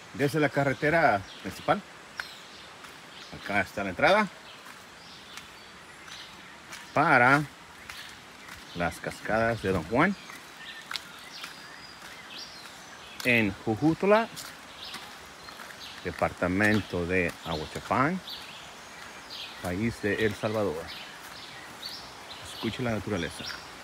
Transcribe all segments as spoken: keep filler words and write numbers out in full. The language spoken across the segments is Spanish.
desde la carretera principal. Acá está la entrada para las cascadas de Don Juan en Jujutla, departamento de Ahuachapán, país de El Salvador. Escuche la naturaleza.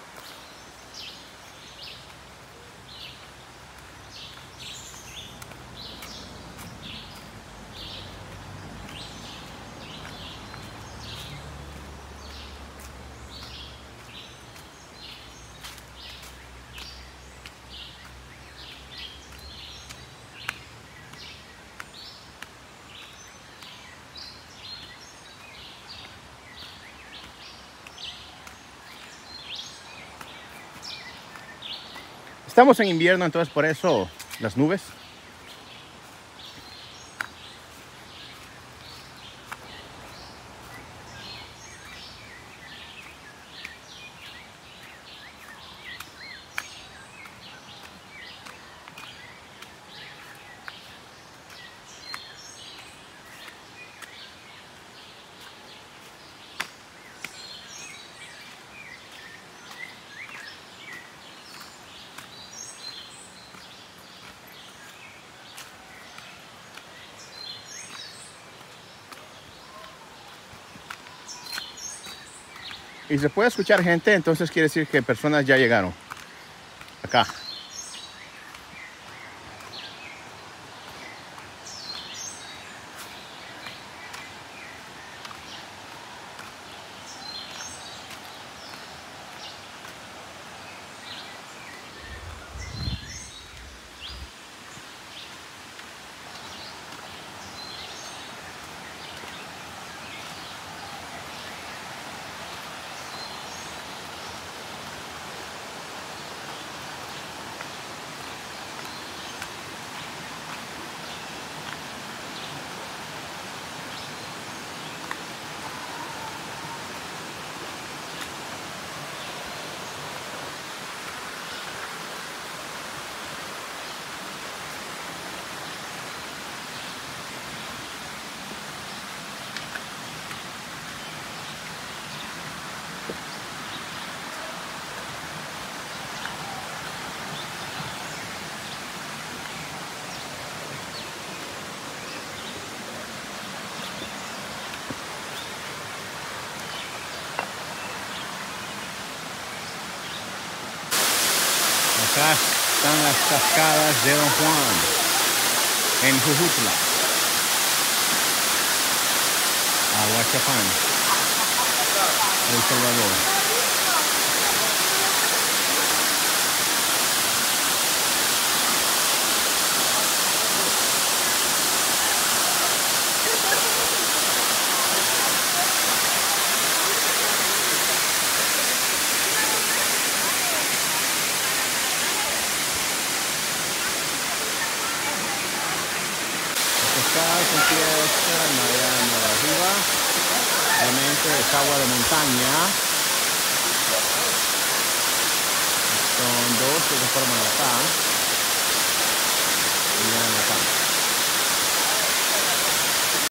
Estamos en invierno, entonces por eso las nubes. Y se puede escuchar gente, entonces quiere decir que personas ya llegaron acá. Acá están las cascadas de Don Juan en Jujutla, Ahuachapán, El Salvador. Cascadas empiezan navegando de arriba, obviamente es agua de montaña. Son dos que se forman acá y vienen acá.